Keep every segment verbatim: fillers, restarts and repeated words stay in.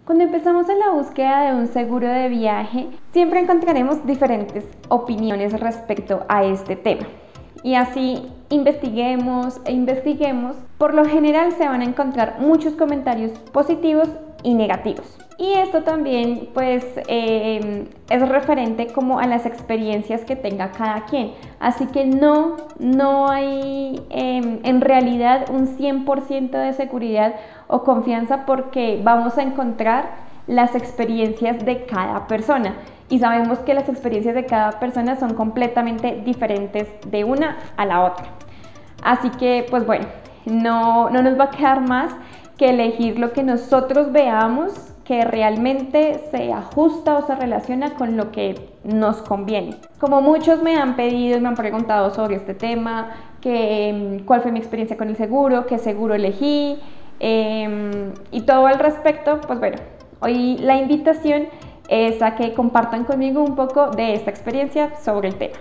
Cuando empezamos en la búsqueda de un seguro de viaje, siempre encontraremos diferentes opiniones respecto a este tema. Y así investiguemos e investiguemos, por lo general se van a encontrar muchos comentarios positivos y negativos. Y esto también pues eh, es referente como a las experiencias que tenga cada quien. Así que no, no hay eh, en realidad un cien por ciento de seguridad o confianza, porque vamos a encontrar las experiencias de cada persona. Y sabemos que las experiencias de cada persona son completamente diferentes de una a la otra. Así que pues bueno, no, no nos va a quedar más que elegir lo que nosotros veamos que realmente se ajusta o se relaciona con lo que nos conviene. Como muchos me han pedido y me han preguntado sobre este tema, que cuál fue mi experiencia con el seguro, qué seguro elegí eh, y todo al respecto, pues bueno, hoy la invitación es a que compartan conmigo un poco de esta experiencia sobre el tema.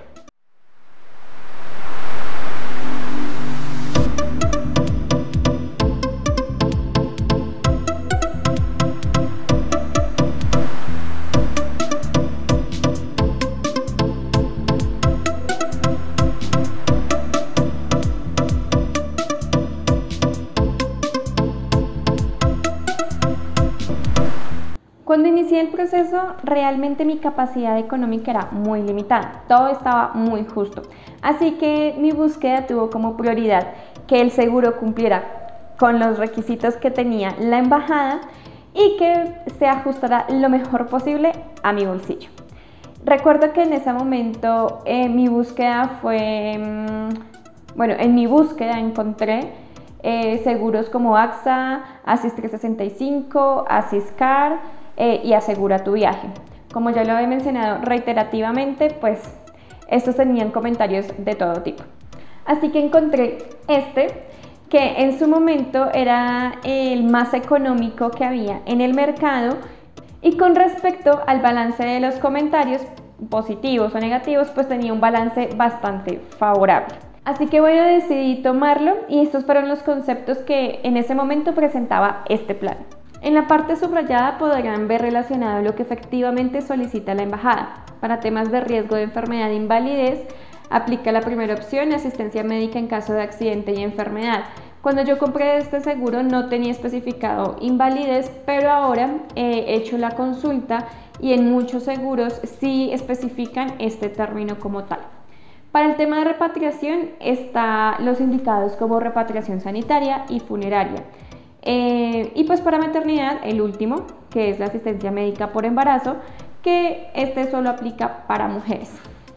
Cuando inicié el proceso, realmente mi capacidad económica era muy limitada, todo estaba muy justo, así que mi búsqueda tuvo como prioridad que el seguro cumpliera con los requisitos que tenía la embajada y que se ajustara lo mejor posible a mi bolsillo. Recuerdo que en ese momento eh, mi búsqueda fue, mmm, bueno, en mi búsqueda encontré eh, seguros como AXA, ASIS trescientos sesenta y cinco, ASISCAR, Eh, y Asegura tu Viaje. Como ya lo he mencionado reiterativamente, pues estos tenían comentarios de todo tipo. Así que encontré este, que en su momento era el más económico que había en el mercado, y con respecto al balance de los comentarios positivos o negativos, pues tenía un balance bastante favorable. Así que bueno, decidí tomarlo, y estos fueron los conceptos que en ese momento presentaba este plan. En la parte subrayada podrán ver relacionado lo que efectivamente solicita la embajada. Para temas de riesgo de enfermedad e invalidez, aplica la primera opción, asistencia médica en caso de accidente y enfermedad. Cuando yo compré este seguro no tenía especificado invalidez, pero ahora he hecho la consulta y en muchos seguros sí especifican este término como tal. Para el tema de repatriación están los indicados como repatriación sanitaria y funeraria. Eh, y pues para maternidad, el último, que es la asistencia médica por embarazo, que este solo aplica para mujeres.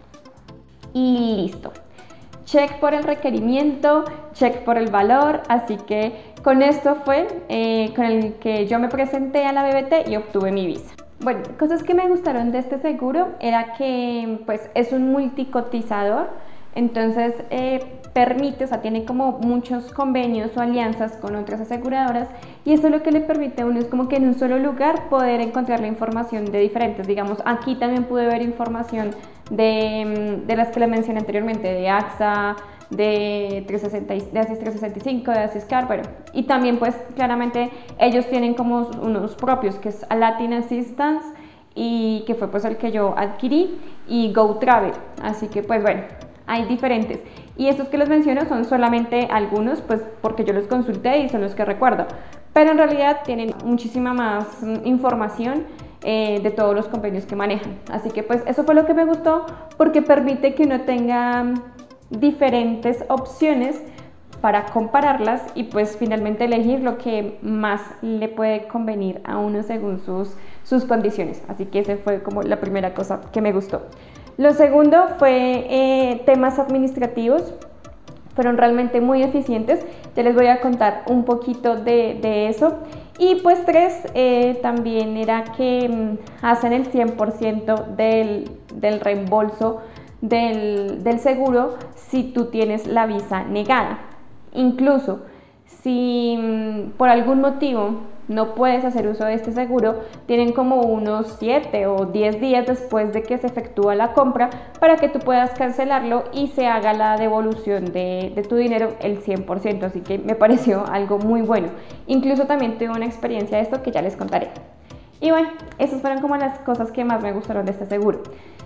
Y listo. Check por el requerimiento, check por el valor, así que con esto fue eh, con el que yo me presenté a la B B T y obtuve mi visa. Bueno, cosas que me gustaron de este seguro era que pues es un multicotizador, entonces eh, permite, o sea, tiene como muchos convenios o alianzas con otras aseguradoras, y eso lo que le permite a uno es como que en un solo lugar poder encontrar la información de diferentes. Digamos, aquí también pude ver información de, de las que le mencioné anteriormente, de AXA, de, trescientos sesenta, de ASIS trescientos sesenta y cinco, de ASISCAR, bueno, y también pues claramente ellos tienen como unos propios, que es Latin Assistance, y que fue pues el que yo adquirí, y Go Travel, así que pues bueno, hay diferentes. Y estos que les menciono son solamente algunos, pues porque yo los consulté y son los que recuerdo, pero en realidad tienen muchísima más información eh, de todos los convenios que manejan. Así que pues eso fue lo que me gustó, porque permite que uno tenga diferentes opciones para compararlas y pues finalmente elegir lo que más le puede convenir a uno según sus, sus condiciones. Así que esa fue como la primera cosa que me gustó. Lo segundo fue eh, temas administrativos, fueron realmente muy eficientes. Ya les voy a contar un poquito de, de eso. Y pues tres, eh, también era que mm, hacen el cien por ciento del, del reembolso del, del seguro si tú tienes la visa negada. Incluso si mm, por algún motivo no puedes hacer uso de este seguro, tienen como unos siete o diez días después de que se efectúa la compra para que tú puedas cancelarlo y se haga la devolución de, de tu dinero el cien por ciento, así que me pareció algo muy bueno. Incluso también tuve una experiencia de esto que ya les contaré. Y bueno, esas fueron como las cosas que más me gustaron de este seguro.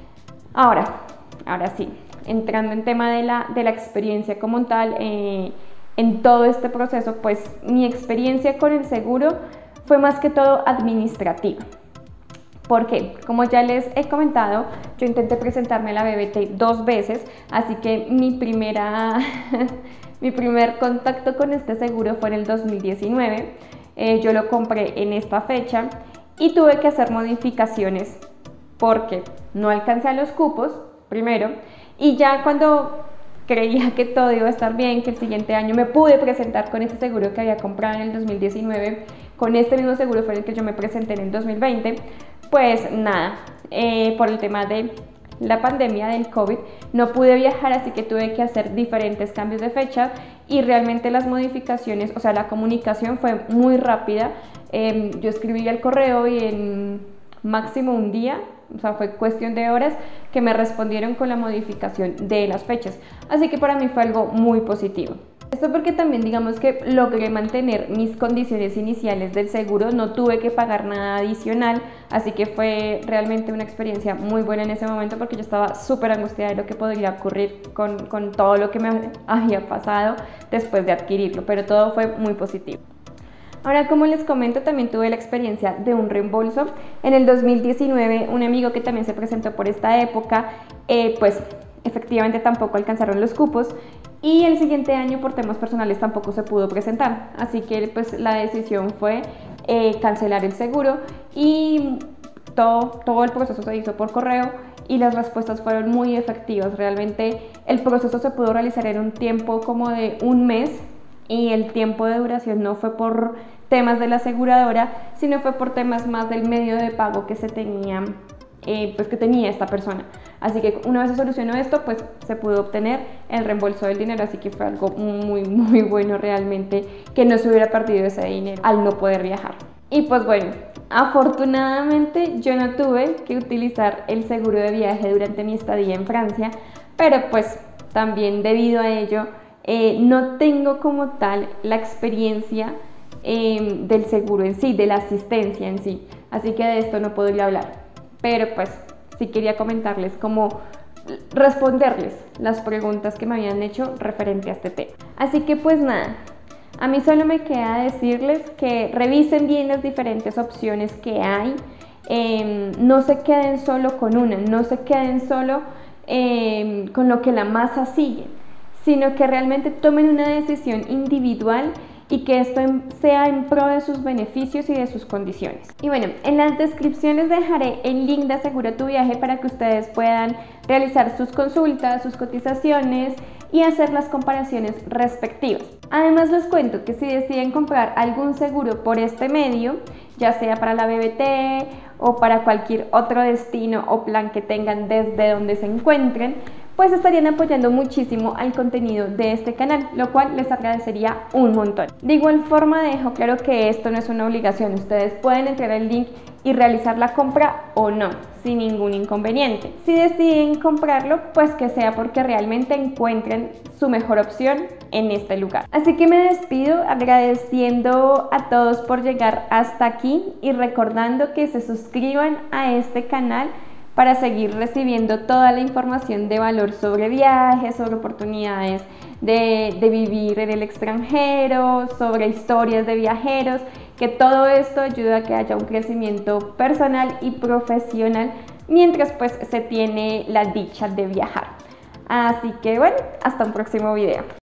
Ahora, ahora sí, entrando en tema de la, de la experiencia como tal, eh, en todo este proceso, pues mi experiencia con el seguro fue más que todo administrativa. ¿Por qué? Como ya les he comentado, yo intenté presentarme a la B B T dos veces, así que mi, primera, mi primer contacto con este seguro fue en el dos mil diecinueve. Eh, yo lo compré en esta fecha y tuve que hacer modificaciones porque no alcancé a los cupos, primero, y ya cuando creía que todo iba a estar bien, que el siguiente año me pude presentar con este seguro que había comprado en el dos mil diecinueve, con este mismo seguro fue el que yo me presenté en el dos mil veinte, pues nada, eh, por el tema de la pandemia del COVID no pude viajar, así que tuve que hacer diferentes cambios de fecha y realmente las modificaciones, o sea, la comunicación fue muy rápida. Eh, yo escribí el correo y en máximo un día, o sea, fue cuestión de horas que me respondieron con la modificación de las fechas, así que para mí fue algo muy positivo. Esto porque también digamos que logré mantener mis condiciones iniciales del seguro, no tuve que pagar nada adicional, así que fue realmente una experiencia muy buena en ese momento porque yo estaba súper angustiada de lo que podría ocurrir con, con todo lo que me había pasado después de adquirirlo, pero todo fue muy positivo. Ahora, como les comento, también tuve la experiencia de un reembolso. En el dos mil diecinueve, un amigo que también se presentó por esta época, eh, pues efectivamente tampoco alcanzaron los cupos y el siguiente año por temas personales tampoco se pudo presentar. Así que pues la decisión fue eh, cancelar el seguro y todo, todo el proceso se hizo por correo y las respuestas fueron muy efectivas. Realmente el proceso se pudo realizar en un tiempo como de un mes y el tiempo de duración no fue por temas de la aseguradora, sino fue por temas más del medio de pago que se tenía, eh, pues que tenía esta persona. Así que una vez se solucionó esto, pues se pudo obtener el reembolso del dinero, así que fue algo muy muy bueno realmente, que no se hubiera perdido ese dinero al no poder viajar. Y pues bueno, afortunadamente yo no tuve que utilizar el seguro de viaje durante mi estadía en Francia, pero pues también debido a ello eh, no tengo como tal la experiencia eh, del seguro en sí, de la asistencia en sí, así que de esto no podría hablar, pero pues sí quería comentarles cómo responderles las preguntas que me habían hecho referente a este tema. Así que pues nada, a mí solo me queda decirles que revisen bien las diferentes opciones que hay, eh, no se queden solo con una, no se queden solo eh, con lo que la masa sigue, sino que realmente tomen una decisión individual y que esto sea en pro de sus beneficios y de sus condiciones. Y bueno, en la descripción les dejaré el link de Asegura tu Viaje para que ustedes puedan realizar sus consultas, sus cotizaciones y hacer las comparaciones respectivas. Además les cuento que si deciden comprar algún seguro por este medio, ya sea para la B B T o para cualquier otro destino o plan que tengan desde donde se encuentren, pues estarían apoyando muchísimo al contenido de este canal, lo cual les agradecería un montón. De igual forma dejo claro que esto no es una obligación, ustedes pueden entrar al link y realizar la compra o no, sin ningún inconveniente. Si deciden comprarlo, pues que sea porque realmente encuentren su mejor opción en este lugar. Así que me despido agradeciendo a todos por llegar hasta aquí y recordando que se suscriban a este canal para seguir recibiendo toda la información de valor sobre viajes, sobre oportunidades de, de vivir en el extranjero, sobre historias de viajeros, que todo esto ayuda a que haya un crecimiento personal y profesional mientras pues se tiene la dicha de viajar. Así que bueno, hasta un próximo video.